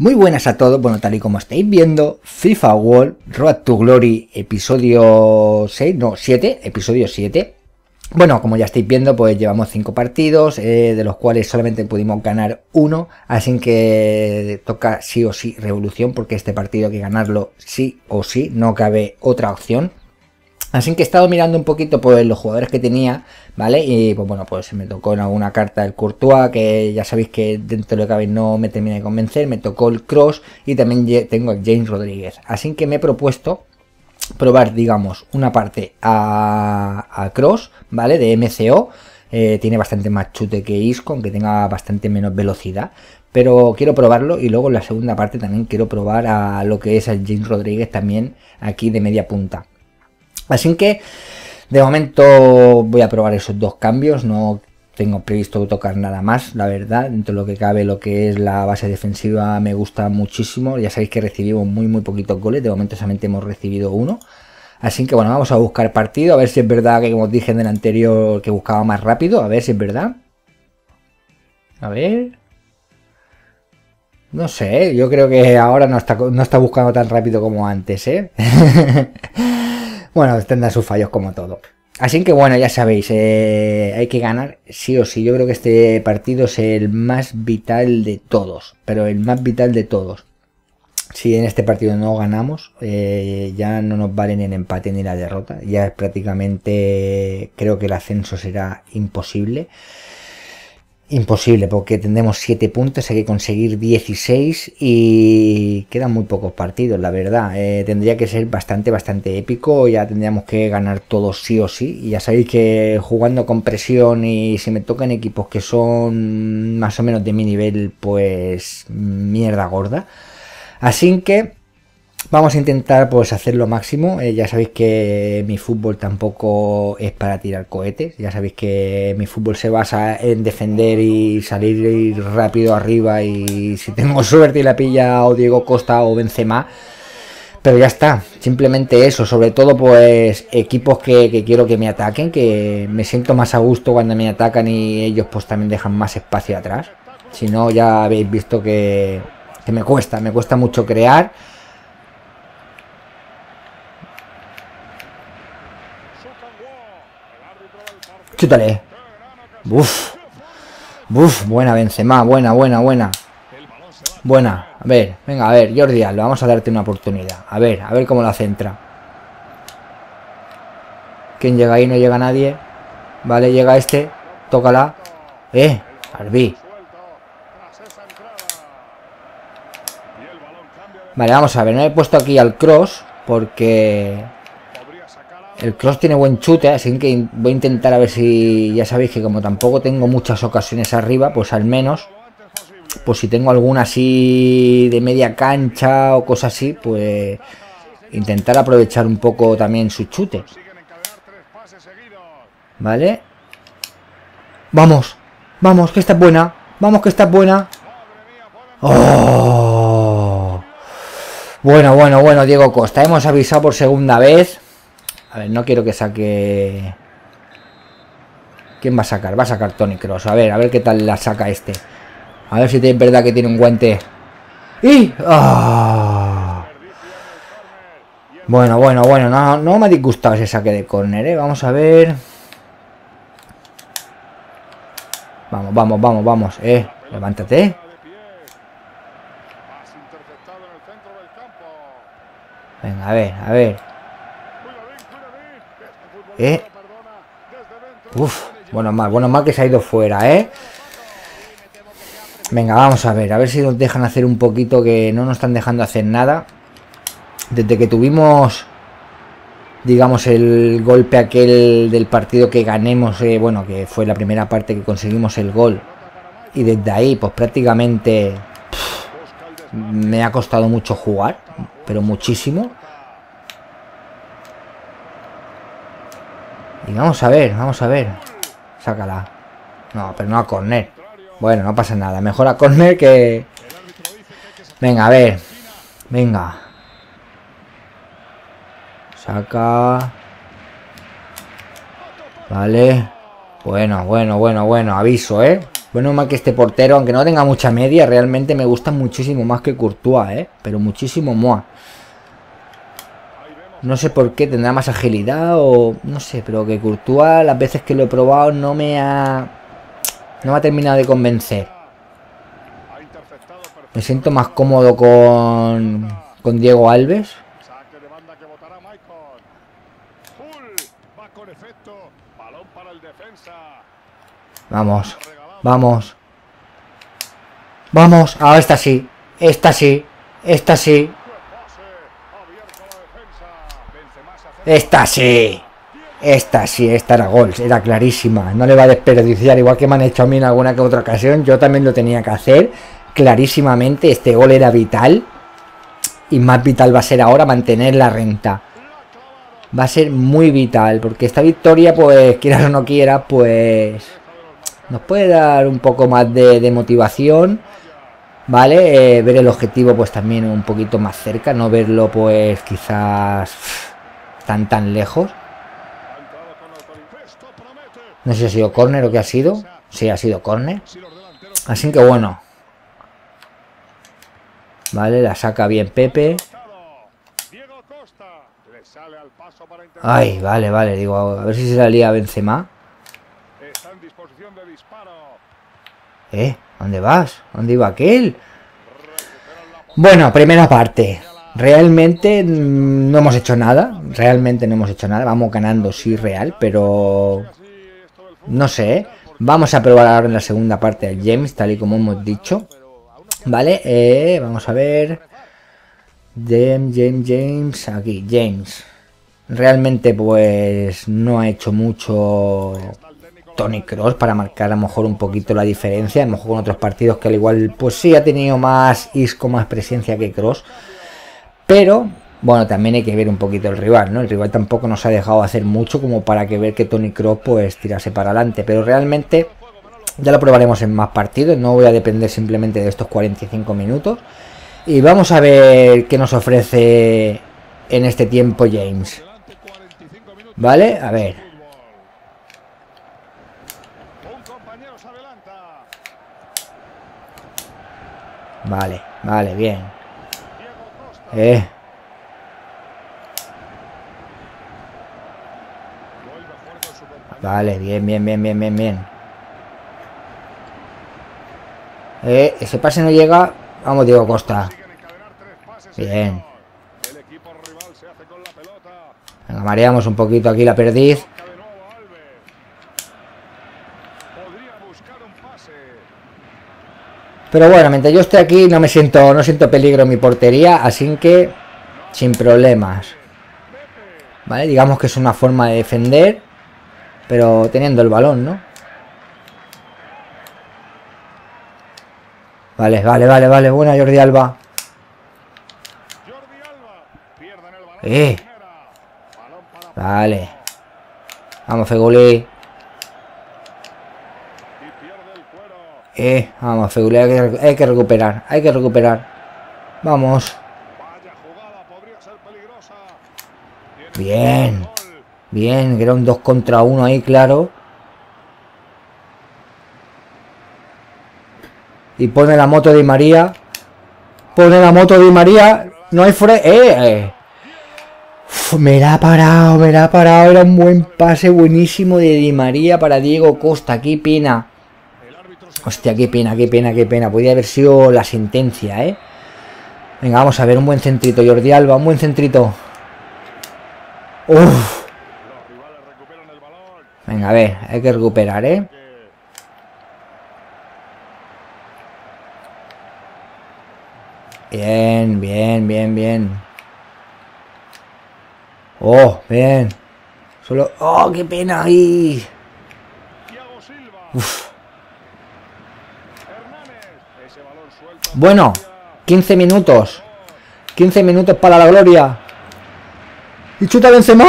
Muy buenas a todos, bueno, tal y como estáis viendo, FIFA World Road to Glory, episodio 6, no, 7, episodio 7. Bueno, como ya estáis viendo, pues llevamos 5 partidos, de los cuales solamente pudimos ganar uno, así que toca sí o sí revolución, porque este partido hay que ganarlo sí o sí, no cabe otra opción. Así que he estado mirando un poquito pues los jugadores que tenía, ¿vale? Y pues bueno, pues me tocó en alguna carta el Courtois, que ya sabéis que dentro de lo que cabe no me termina de convencer, me tocó el Kroos y también tengo a James Rodríguez. Así que me he propuesto probar, digamos, una parte a Kroos, ¿vale? De MCO, tiene bastante más chute que Isco, aunque tenga bastante menos velocidad. Pero quiero probarlo y luego en la segunda parte también quiero probar a lo que es el James Rodríguez también aquí de media punta. Así que de momento voy a probar esos dos cambios, no tengo previsto tocar nada más, la verdad. Dentro de lo que cabe, lo que es la base defensiva me gusta muchísimo. Ya sabéis que recibimos muy poquitos goles, de momento solamente hemos recibido uno. Así que bueno, vamos a buscar partido, a ver si es verdad que, como os dije en el anterior, que buscaba más rápido, a ver si es verdad. A ver... No sé, yo creo que ahora no está buscando tan rápido como antes, ¿eh? Bueno, tendrá sus fallos como todo. Así que bueno, ya sabéis, hay que ganar sí o sí. Yo creo que este partido es el más vital de todos, pero el más vital de todos. Si en este partido no ganamos, ya no nos vale ni el empate ni la derrota. Ya es prácticamente, creo que el ascenso será imposible. Imposible, porque tendremos 7 puntos, hay que conseguir 16 y quedan muy pocos partidos, la verdad. Tendría que ser bastante épico, ya tendríamos que ganar todos sí o sí. Y ya sabéis que jugando con presión y si me tocan equipos que son más o menos de mi nivel, pues mierda gorda. Así que vamos a intentar pues hacer lo máximo. Ya sabéis que mi fútbol tampoco es para tirar cohetes. Ya sabéis que mi fútbol se basa en defender y salir rápido arriba, y si tengo suerte y la pilla o Diego Costa o Benzema. Pero ya está, simplemente eso. Sobre todo pues equipos que quiero que me ataquen, que me siento más a gusto cuando me atacan y ellos pues también dejan más espacio atrás. Si no, ya habéis visto que me cuesta mucho crear. Chútale. Uf, buena Benzema, buena. Buena, a ver, venga, a ver, Jordi Alba, vamos a darte una oportunidad. A ver cómo la centra. ¿Quién llega ahí? No llega nadie. Vale, llega este. Tócala. Arbi. Vale, vamos a ver, no he puesto aquí al Kroos porque el Kroos tiene buen chute, así que voy a intentar a ver si... Ya sabéis que como tampoco tengo muchas ocasiones arriba, pues al menos, pues si tengo alguna así de media cancha o cosas así, pues intentar aprovechar un poco también su chute. Vale. Vamos, que esta es buena. Vamos, que esta es buena. ¡Oh! Bueno, Diego Costa. Hemos avisado por segunda vez. A ver, no quiero que saque... ¿Quién va a sacar? Va a sacar Toni Kroos. A ver qué tal la saca este. A ver si es verdad que tiene un guante. ¡Y! ¡Oh! Bueno, no me ha disgustado ese saque de córner, ¿eh? Vamos a ver. Vamos. Levántate. Venga, a ver. Uf, bueno mal que se ha ido fuera, ¿eh? Venga, vamos a ver si nos dejan hacer un poquito, que no nos están dejando hacer nada. Desde que tuvimos, digamos, el golpe aquel del partido que ganemos, bueno, que fue la primera parte que conseguimos el gol. Y desde ahí, pues prácticamente me ha costado mucho jugar, pero muchísimo. Y vamos a ver. Sácala. No, pero no a córner. Bueno, no pasa nada. Mejor a córner que... Venga, a ver. Venga. Saca. Vale. Bueno. Aviso, ¿eh? Bueno, mal que este portero, aunque no tenga mucha media, realmente me gusta muchísimo más que Courtois, pero muchísimo más. No sé por qué, tendrá más agilidad o no sé, pero que Courtois las veces que lo he probado no me ha terminado de convencer. Me siento más cómodo con Diego Alves. Vamos, vamos. Vamos, ah, esta sí, esta sí, esta sí. Esta sí. Esta sí, esta era gol, era clarísima. No le va a desperdiciar, igual que me han hecho a mí en alguna que otra ocasión. Yo también lo tenía que hacer. Clarísimamente, este gol era vital. Y más vital va a ser ahora mantener la renta. Va a ser muy vital, porque esta victoria, pues, quieras o no quieras, pues nos puede dar un poco más de motivación. Vale, ver el objetivo pues también un poquito más cerca. No verlo pues quizás tan lejos. No sé si ha sido córner o qué ha sido. Sí, ha sido córner. Así que bueno. Vale, la saca bien Pepe. Ay, vale. Digo, a ver si se la lía Benzema. ¿Dónde vas? ¿Dónde iba aquel? Bueno, primera parte. Realmente no hemos hecho nada. Realmente no hemos hecho nada. Vamos ganando, sí, real, pero no sé. Vamos a probar ahora en la segunda parte al James, tal y como hemos dicho. Vale, vamos a ver. James, aquí, James. Realmente pues no ha hecho mucho Toni Kroos para marcar a lo mejor un poquito la diferencia. A lo mejor con otros partidos que al igual pues sí ha tenido más isco, más presencia que Kroos. Pero bueno, también hay que ver un poquito el rival, ¿no? El rival tampoco nos ha dejado hacer mucho como para que ver que Toni Kroos pues tirase para adelante. Pero realmente ya lo probaremos en más partidos. No voy a depender simplemente de estos 45 minutos. Y vamos a ver qué nos ofrece en este tiempo James. Vale, a ver. Vale, bien. Vale, bien. Ese pase no llega. Vamos, Diego Costa. Bien. Venga, mareamos un poquito aquí la perdiz. Pero bueno, mientras yo esté aquí no siento peligro en mi portería, así que sin problemas. Vale, digamos que es una forma de defender, pero teniendo el balón, ¿no? Vale, buena Jordi Alba. Vale. Vamos, Feguli. Vamos, Feguli, hay que recuperar. Vamos. Bien, que era un 2 contra 1 ahí, claro. Y pone la moto de María. No hay me la ha parado. Era un buen pase buenísimo de Di María para Diego Costa. Qué pena. Hostia, qué pena. Podría haber sido la sentencia, Venga, vamos a ver, un buen centrito, Jordi Alba, un buen centrito. Uf. Venga, a ver, hay que recuperar, Bien. Oh, bien. Solo... Oh, qué pena ahí. Uf. Bueno, 15 minutos. 15 minutos para la gloria. Y chuta Benzema.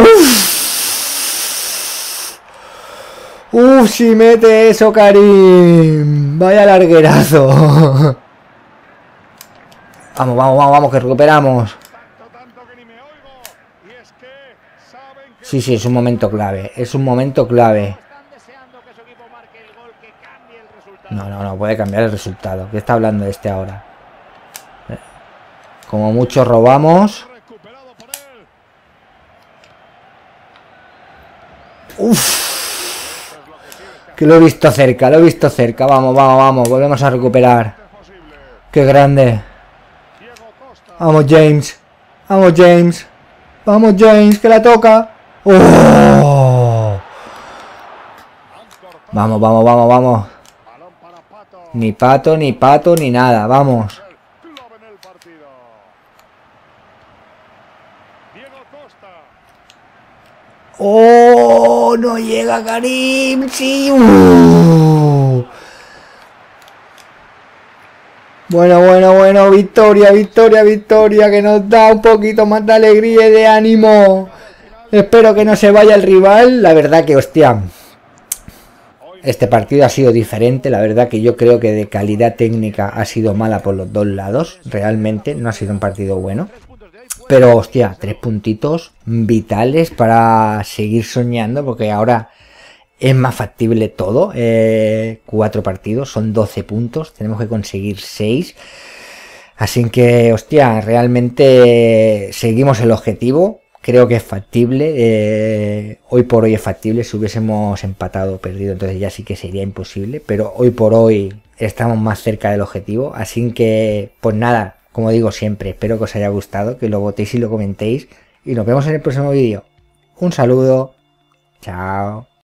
Si mete eso, Karim. Vaya larguerazo. Vamos, que recuperamos. Sí, es un momento clave. No puede cambiar el resultado. ¿Qué está hablando este ahora? Como mucho robamos. Uff. Que lo he visto cerca, lo he visto cerca. Vamos, vamos, vamos. Volvemos a recuperar. Qué grande. Vamos, James. Vamos, James. Vamos, James, que la toca. ¡Oh! Vamos, vamos, vamos, vamos. Ni pato, ni pato, ni nada. Vamos. ¡Oh! No llega Karim. Sí. Bueno. Victoria, victoria, victoria. Que nos da un poquito más de alegría y de ánimo. Espero que no se vaya el rival. La verdad que, hostia, este partido ha sido diferente. La verdad que yo creo que de calidad técnica ha sido mala por los dos lados. Realmente no ha sido un partido bueno. Pero, hostia, 3 puntitos vitales para seguir soñando. Porque ahora es más factible todo. 4 partidos, son 12 puntos. Tenemos que conseguir 6. Así que, hostia, realmente seguimos el objetivo. Creo que es factible. Hoy por hoy es factible. Si hubiésemos empatado o perdido, entonces ya sí que sería imposible. Pero hoy por hoy estamos más cerca del objetivo. Así que, pues nada, como digo siempre, espero que os haya gustado, que lo votéis y lo comentéis. Y nos vemos en el próximo vídeo. Un saludo. Chao.